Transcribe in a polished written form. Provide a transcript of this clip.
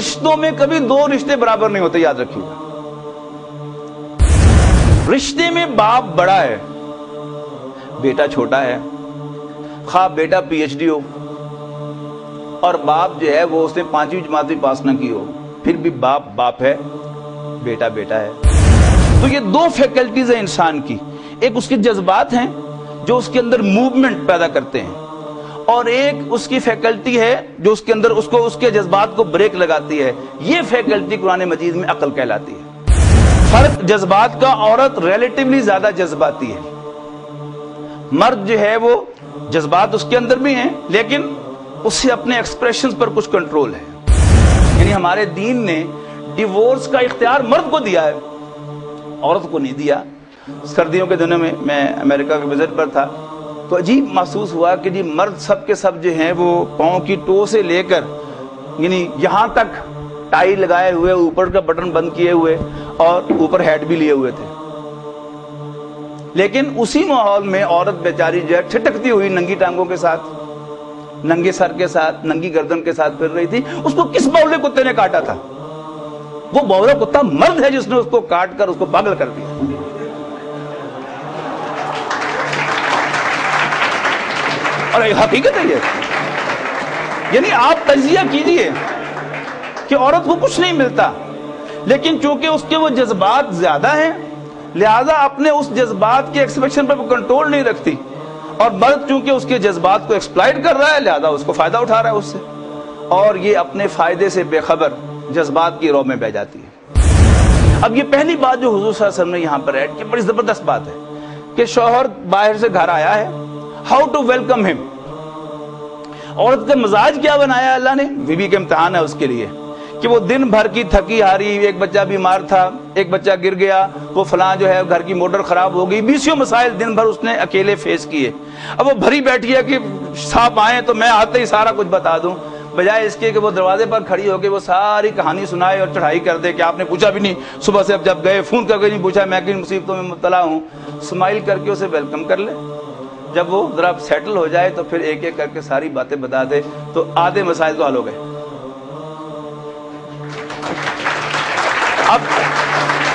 रिश्तों में कभी दो रिश्ते बराबर नहीं होते, याद रखिएगा। रिश्ते में बाप बड़ा है, बेटा छोटा है, खा बेटा पीएचडी हो और बाप जो है वो उसने 5वीं जमात भी पास ना की हो, फिर भी बाप बाप है, बेटा बेटा है। तो ये दो फैकल्टीज है इंसान की, एक उसके जज्बात हैं जो उसके अंदर मूवमेंट पैदा करते हैं, और एक उसकी फैकल्टी है जो उसके अंदर उसको उसके जज्बात को ब्रेक लगाती है। ये फैकल्टी कुरान मजीद में अक्ल कहलाती है। फर्क जज्बात का, औरत रिलेटिवली ज्यादा जज्बाती है, मर्द जो है वो जज्बात उसके अंदर भी हैं लेकिन उससे अपने एक्सप्रेशंस पर कुछ कंट्रोल है। यानी हमारे दीन ने डिवोर्स का इख्तियार मर्द को दिया है, औरत को नहीं दिया। सर्दियों के दिनों में मैं अमेरिका के विजिट पर था तो अजीब महसूस हुआ कि जी मर्द सब के सब जो हैं वो पाँव की टो से लेकर यानी यहाँ तक टाई लगाए हुए, ऊपर का बटन बंद किए हुए और ऊपर हैट भी लिए हुए थे, लेकिन उसी माहौल में औरत बेचारी जो है ठिठकती हुई नंगी टांगों के साथ, नंगे सर के साथ, नंगी गर्दन के साथ फिर रही थी। उसको किस बावले कुत्ते ने काटा था? वो बावला कुत्ता मर्द है जिसने उसको काट कर उसको पागल कर दिया। और हकीकत है ये। यानी आप तजिया कीजिए कि औरत को कुछ नहीं मिलता, लेकिन चूंकि उसके वो जज्बात ज्यादा हैं लिहाजा अपने उस जज्बात के एक्सप्रेशन पर वो कंट्रोल नहीं रखती, और मर्द चूंकि उसके जज्बात को एक्सप्लॉइट कर रहा है लिहाजा उसको फायदा उठा रहा है उससे, और ये अपने फायदे से बेखबर जज्बात की रौ में बह जाती है। अब ये पहली बात जो हुजूर सल्लल्लाहु अलैहि वसल्लम ने यहां पर ऐड की, बड़ी जबरदस्त बात है कि शौहर बाहर से घर आया है, हाउ टू वेलकम हिम। औरत का मिजाज क्या बनाया अल्लाह ने, बीवी के इम्तिहान है उसके लिए कि वो दिन भर की थकी हारी, एक बच्चा बीमार था, एक बच्चा गिर गया, वो फलां जो है घर की मोटर खराब हो गई, 20 मसाइल दिन भर उसने अकेले फेस किए। अब वो भरी बैठी है कि साहब आए तो मैं आते ही सारा कुछ बता दूं, बजाय इसके कि वो दरवाजे पर खड़ी होकर वो सारी कहानी सुनाए और चढ़ाई कर दे कि आपने पूछा भी नहीं सुबह से, अब जब गए फोन करके नहीं पूछा मैं किन मुसीबतों में मुब्तला हूं। स्माइल करके उसे वेलकम कर ले, जब वो जरा सेटल हो जाए तो फिर एक एक करके सारी बातें बता दे, तो आधे मसाइल तो हल हो गए। अब